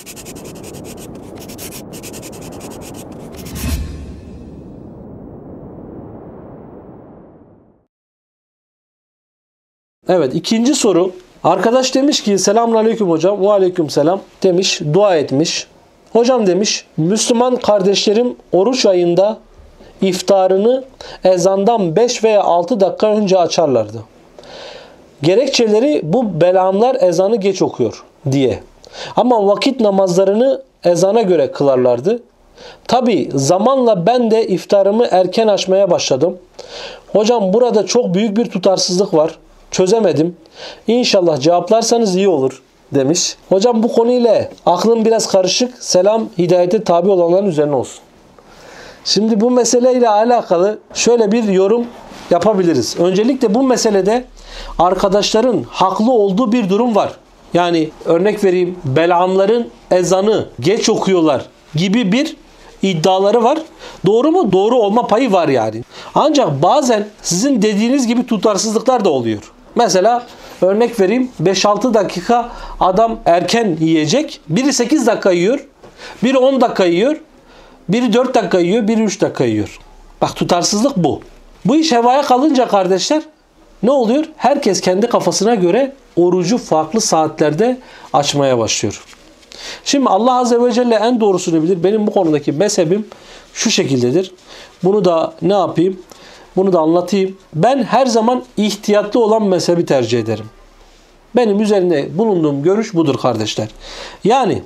Evet, ikinci soru. Arkadaş demiş ki selamünaleyküm hocam. Ve aleykümselam demiş, dua etmiş. Hocam demiş, Müslüman kardeşlerim oruç ayında iftarını ezandan 5 veya 6 dakika önce açarlardı. Gerekçeleri bu belamlar ezanı geç okuyor diye. Ama vakit namazlarını ezana göre kılarlardı. Tabi zamanla ben de iftarımı erken açmaya başladım. Hocam burada çok büyük bir tutarsızlık var. Çözemedim. İnşallah cevaplarsanız iyi olur demiş. Hocam bu konuyla aklım biraz karışık. Selam hidayete tabi olanların üzerine olsun. Şimdi bu meseleyle alakalı şöyle bir yorum yapabiliriz. Öncelikle bu meselede arkadaşların haklı olduğu bir durum var. Yani örnek vereyim, Belamların ezanı geç okuyorlar gibi bir iddiaları var. Doğru mu? Doğru olma payı var yani. Ancak bazen sizin dediğiniz gibi tutarsızlıklar da oluyor. Mesela örnek vereyim, 5-6 dakika adam erken yiyecek. Biri 8 dakika yiyor. Biri 10 dakika yiyor. Biri 4 dakika yiyor. Biri 3 dakika yiyor. Bak, tutarsızlık bu. Bu iş hevaya kalınca kardeşler ne oluyor? Herkes kendi kafasına göre orucu farklı saatlerde açmaya başlıyor. Şimdi Allah Azze ve Celle en doğrusunu bilir. Benim bu konudaki mezhebim şu şekildedir. Bunu da ne yapayım? Bunu da anlatayım. Ben her zaman ihtiyatlı olan mezhebi tercih ederim. Benim üzerinde bulunduğum görüş budur kardeşler. Yani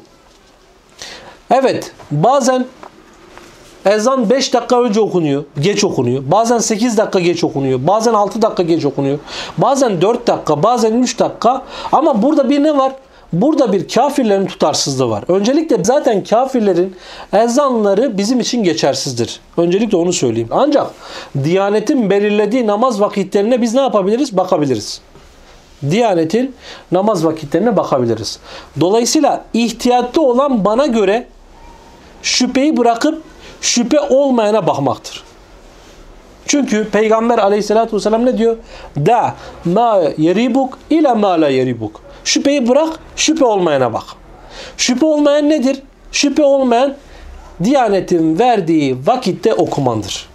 evet, bazen ezan 5 dakika önce okunuyor, geç okunuyor. Bazen 8 dakika geç okunuyor. Bazen 6 dakika geç okunuyor. Bazen 4 dakika, bazen 3 dakika. Ama burada bir ne var? Burada bir kafirlerin tutarsızlığı var. Öncelikle zaten kafirlerin ezanları bizim için geçersizdir. Öncelikle onu söyleyeyim. Ancak Diyanet'in belirlediği namaz vakitlerine biz ne yapabiliriz? Bakabiliriz. Diyanet'in namaz vakitlerine bakabiliriz. Dolayısıyla ihtiyatlı olan bana göre şüpheyi bırakıp şüphe olmayana bakmaktır. Çünkü Peygamber aleyhissalatü vesselam ne diyor? Da ma yeribuk ila ma la yeribuk. Şüpheyi bırak, şüphe olmayana bak. Şüphe olmayan nedir? Şüphe olmayan Diyanet'in verdiği vakitte okumandır.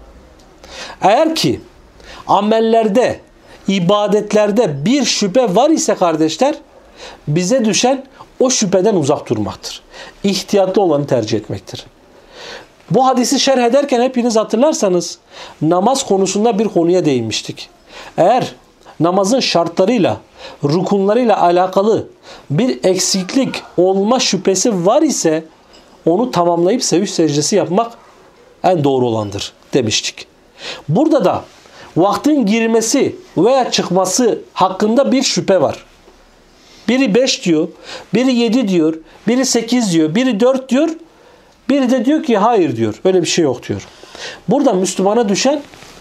Eğer ki amellerde, ibadetlerde bir şüphe var ise kardeşler, bize düşen o şüpheden uzak durmaktır. İhtiyatlı olanı tercih etmektir. Bu hadisi şerh ederken hepiniz hatırlarsanız namaz konusunda bir konuya değinmiştik. Eğer namazın şartlarıyla, rukunlarıyla alakalı bir eksiklik olma şüphesi var ise onu tamamlayıp sevinç secdesi yapmak en doğru olandır demiştik. Burada da vaktin girmesi veya çıkması hakkında bir şüphe var. Biri 5 diyor, biri 7 diyor, biri 8 diyor, biri 4 diyor, biri de diyor ki hayır diyor. Öyle bir şey yok diyor. Burada Müslümana düşen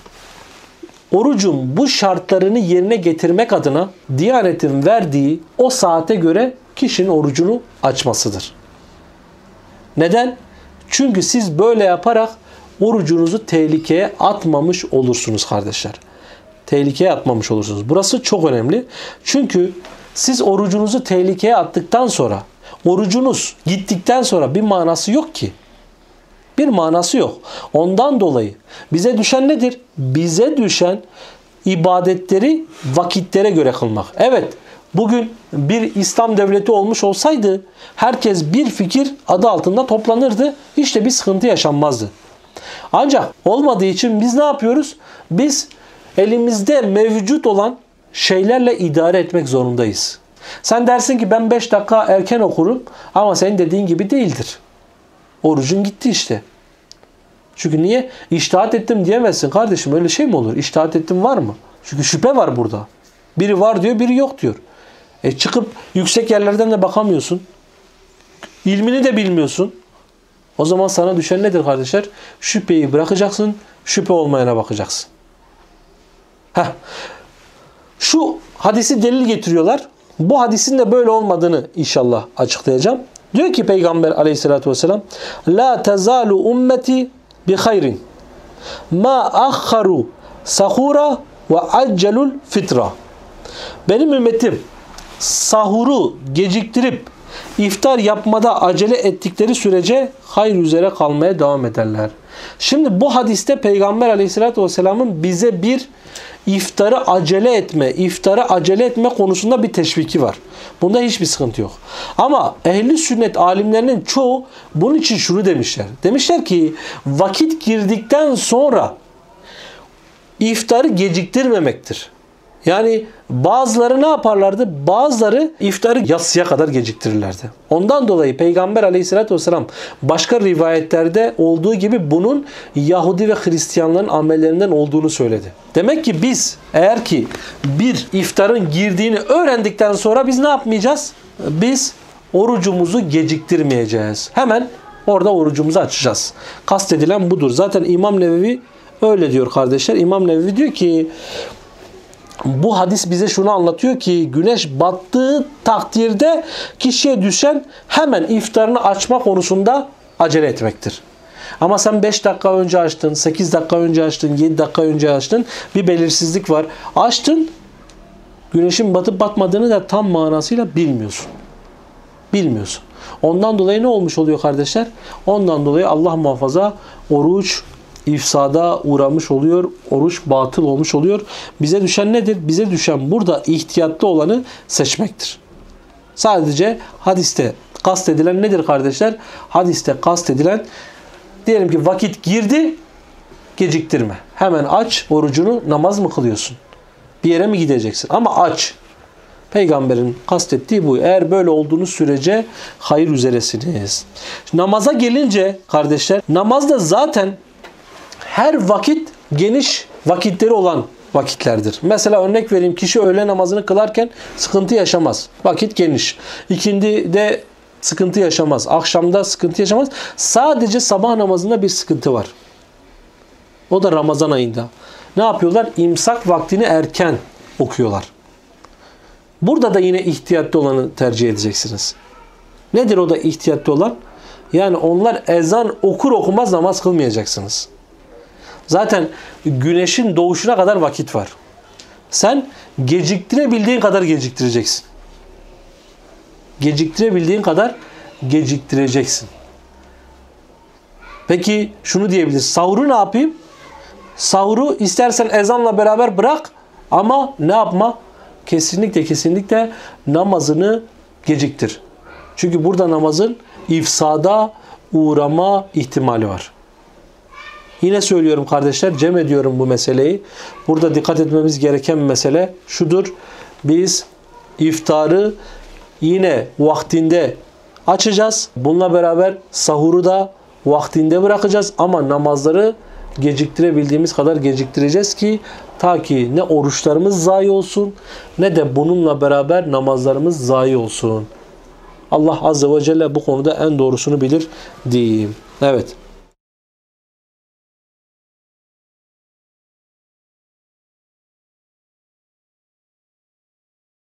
orucun bu şartlarını yerine getirmek adına Diyanet'in verdiği o saate göre kişinin orucunu açmasıdır. Neden? Çünkü siz böyle yaparak orucunuzu tehlikeye atmamış olursunuz kardeşler. Tehlikeye atmamış olursunuz. Burası çok önemli. Çünkü siz orucunuzu tehlikeye attıktan sonra, orucunuz gittikten sonra bir manası yok ki. Bir manası yok. Ondan dolayı bize düşen nedir? Bize düşen ibadetleri vakitlere göre kılmak. Evet, bugün bir İslam devleti olmuş olsaydı herkes bir fikir adı altında toplanırdı. Hiç de bir sıkıntı yaşanmazdı. Ancak olmadığı için biz ne yapıyoruz? Biz elimizde mevcut olan şeylerle idare etmek zorundayız. Sen dersin ki ben 5 dakika erken okurum ama senin dediğin gibi değildir. Orucun gitti işte. Çünkü niye? İçtihat ettim diyemezsin kardeşim. Öyle şey mi olur? İçtihat ettim var mı? Çünkü şüphe var burada. Biri var diyor, biri yok diyor. Çıkıp yüksek yerlerden de bakamıyorsun. İlmini de bilmiyorsun. O zaman sana düşen nedir kardeşler? Şüpheyi bırakacaksın, şüphe olmayana bakacaksın. Şu hadisi delil getiriyorlar. Bu hadisin de böyle olmadığını inşallah açıklayacağım. Diyor ki Peygamber aleyhissalatü vesselam La tezalu ummeti bi hayrin ma akharu sahura ve accelul fitra. Benim ümmetim sahuru geciktirip iftar yapmada acele ettikleri sürece hayır üzere kalmaya devam ederler. Şimdi bu hadiste Peygamber Aleyhisselatü Vesselam'ın bize bir iftarı acele etme konusunda bir teşviki var. Bunda hiçbir sıkıntı yok. Ama ehli sünnet alimlerinin çoğu bunun için şunu demişler. Demişler ki vakit girdikten sonra iftarı geciktirmemektir. Yani bazıları ne yaparlardı? Bazıları iftarı yatsıya kadar geciktirirlerdi. Ondan dolayı Peygamber Aleyhisselatü Vesselam başka rivayetlerde olduğu gibi bunun Yahudi ve Hristiyanların amellerinden olduğunu söyledi. Demek ki biz eğer ki bir iftarın girdiğini öğrendikten sonra biz ne yapmayacağız? Biz orucumuzu geciktirmeyeceğiz. Hemen orada orucumuzu açacağız. Kastedilen budur. Zaten İmam Nevevi öyle diyor kardeşler. İmam Nevevi diyor ki bu hadis bize şunu anlatıyor ki güneş battığı takdirde kişiye düşen hemen iftarını açma konusunda acele etmektir. Ama sen 5 dakika önce açtın, 8 dakika önce açtın, 7 dakika önce açtın. Bir belirsizlik var. Açtın, güneşin batıp batmadığını da tam manasıyla bilmiyorsun. Bilmiyorsun. Ondan dolayı ne olmuş oluyor kardeşler? Ondan dolayı Allah muhafaza oruç ifsada uğramış oluyor. Oruç batıl olmuş oluyor. Bize düşen nedir? Bize düşen burada ihtiyatlı olanı seçmektir. Sadece hadiste kastedilen nedir kardeşler? Hadiste kastedilen diyelim ki vakit girdi, geciktirme. Hemen aç orucunu, namaz mı kılıyorsun? Bir yere mi gideceksin? Ama aç. Peygamberin kastettiği bu. Eğer böyle olduğunuz sürece hayır üzeresiniz. Namaza gelince kardeşler, namazda zaten her vakit geniş vakitleri olan vakitlerdir. Mesela örnek vereyim, kişi öğle namazını kılarken sıkıntı yaşamaz. Vakit geniş. İkindide sıkıntı yaşamaz. Akşamda sıkıntı yaşamaz. Sadece sabah namazında bir sıkıntı var. O da Ramazan ayında. Ne yapıyorlar? İmsak vaktini erken okuyorlar. Burada da yine ihtiyatlı olanı tercih edeceksiniz. Nedir o da ihtiyatlı olan? Yani onlar ezan okur okumaz namaz kılmayacaksınız. Zaten güneşin doğuşuna kadar vakit var. Sen geciktirebildiğin kadar geciktireceksin. Geciktirebildiğin kadar geciktireceksin. Peki şunu diyebiliriz. Sahuru ne yapayım? Sahuru istersen ezanla beraber bırak ama ne yapma? Kesinlikle namazını geciktir. Çünkü burada namazın ifsada uğrama ihtimali var. Yine söylüyorum kardeşler, cem ediyorum bu meseleyi. Burada dikkat etmemiz gereken mesele şudur. Biz iftarı yine vaktinde açacağız. Bununla beraber sahuru da vaktinde bırakacağız. Ama namazları geciktirebildiğimiz kadar geciktireceğiz ki ta ki ne oruçlarımız zayi olsun ne de bununla beraber namazlarımız zayi olsun. Allah Azze ve Celle bu konuda en doğrusunu bilir diyeyim. Evet.